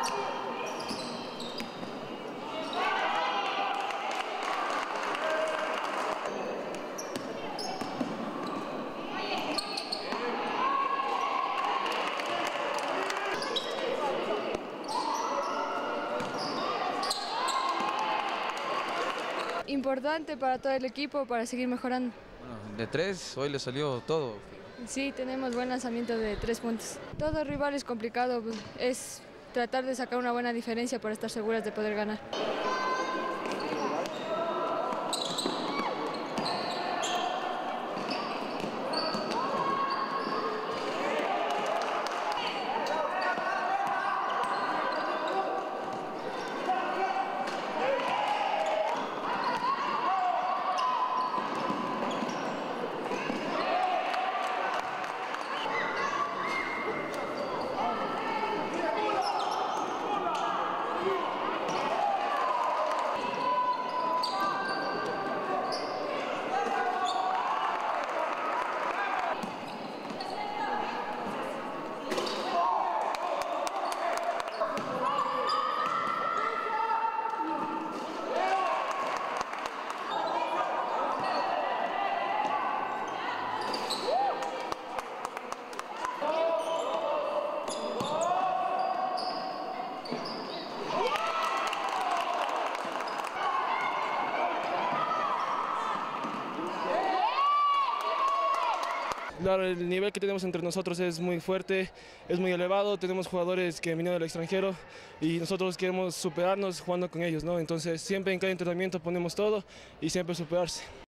Importante para todo el equipo, para seguir mejorando. Bueno, de 3, hoy le salió todo. Sí, tenemos buen lanzamiento de 3 puntos. Todo rival es complicado, es tratar de sacar una buena diferencia para estar seguras de poder ganar. Claro, el nivel que tenemos entre nosotros es muy fuerte, es muy elevado, tenemos jugadores que vinieron del extranjero y nosotros queremos superarnos jugando con ellos, ¿no? Entonces siempre en cada entrenamiento ponemos todo y siempre superarse.